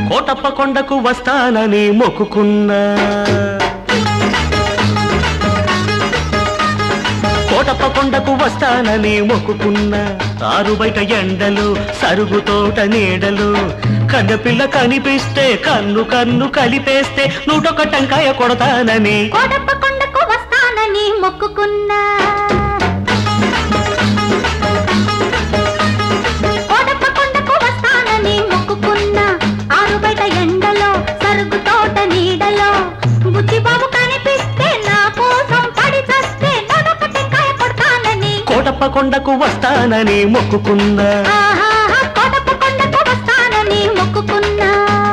కోటప్ప కొండకు వస్తానని మొక్కుకున్నా కోటప్ప కొండకు వస్తానని మొక్కుకున్నా ఆరు బయట ఎండలు సరుగు తోట నీడలు కన్నపిల్ల కనిపిస్తే కన్ను కన్ను కలిపేస్తే 101 టెంకాయ కొడతానని కోటప్ప కొండకు వస్తానని మొక్కుకున్నా కోటప్ప కొండకు వస్తానని మొక్కుకున్నా ఆరు బయట ఎండలో సరుగు తోట నీడలో బుచ్చి బాబు కనిపిస్తే నా కోసం పడి చస్తే 101 టెంకాయ కొడతానని కోటప్ప కొండకు వస్తానని మొక్కుకున్నా కోటప్ప కొండకు వస్తానని మొక్కుకున్నా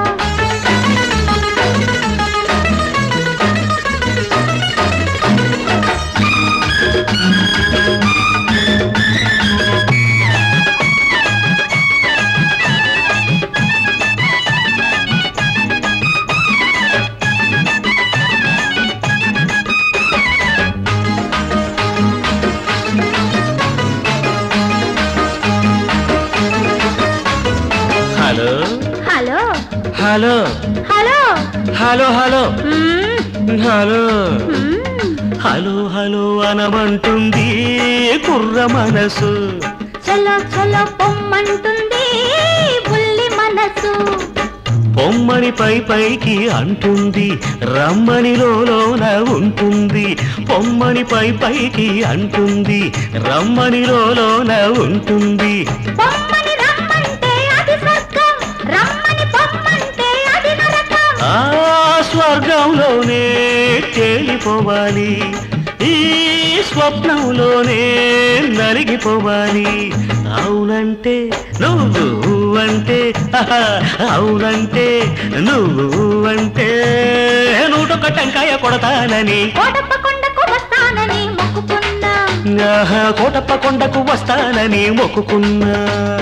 hello hello hello hello hello hello hello hello hello అనమంటుంది కుర్ర మనసు చలో చలో పొమ్మంటుంది బుల్లి మనసు పొమ్మని పై పైకి అంటుంది రమ్మని లోన ఉంటుంది పొమ్మని పై పైకి అంటుంది రమ్మని లోన ఉంటుంది పొమ్మని రమ్మంటే అది స్వర్గం రమ్మని పొమ్మంటే అది నరకం ఆ స్వర్గంలోనే తేలిపోవాలి ఈ స్వప్నంలోనే నలిగిపోవాలి అవునంటే నువ్వు అంటే అవునంటే నువ్వు అంటే 101 టెంకాయ కొడతానని కోటప్ప కొండకు వస్తానని మొక్కుకున్నా కోటప్ప కొండకు వస్తానని మొక్కుకున్నా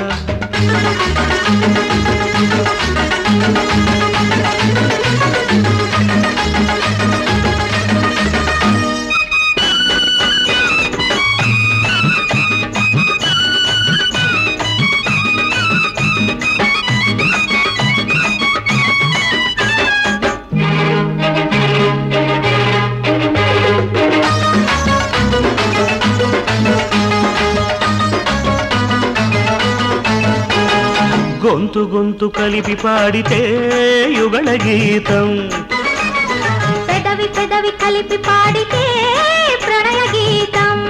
గొంతు గొంతు కలిపి పాడితే యుగళ గీతం పెదవి పెదవి కలిపి పాడితే ప్రణయ గీతం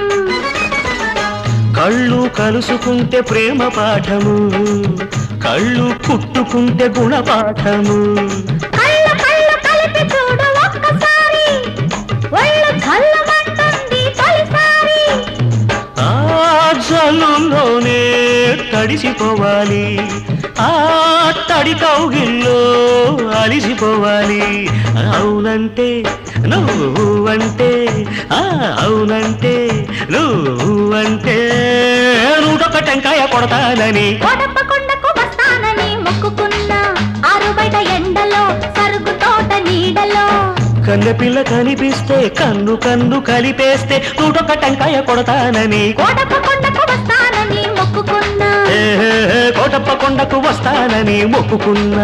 కళ్ళు కలుసుకుంటే ప్రేమ పాఠము కళ్ళు కుట్టుకుంటే గుణపాఠము కళ్ళు కళ్ళు కలిపి చూడు ఒక్కసారి ఒళ్ళు చల్లమంటుంది తొలిసారి ఆ జల్లులోనే తడిసిపోవాలి ఆ తడి కౌగిల్లో అలిసిపోవాలి అవునంటే నువ్వంటే అవునంటే నువ్వంటే 101 టెంకాయ కొడతానని కోటప్ప కొండకు వస్తానని మొక్కుకున్నా ఆరు బయట ఎండలో సరుగు తోట నీడలో కన్నెపిల్ల కనిపిస్తే కన్ను కన్ను కలిపేస్తే 101 టెంకాయ కొడతానని కోటప్ప కొండకు వస్తానని మొక్కుకున్నా కోటప్ప కొండకు వస్తానని మొక్కుకున్నా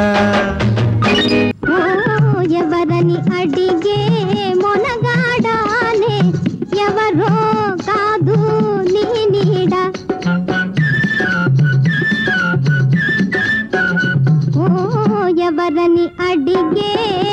ఎవరని అడిగే మొనగాడానే ఎవరో కాదు నీ నీడ ఎవరని అడిగే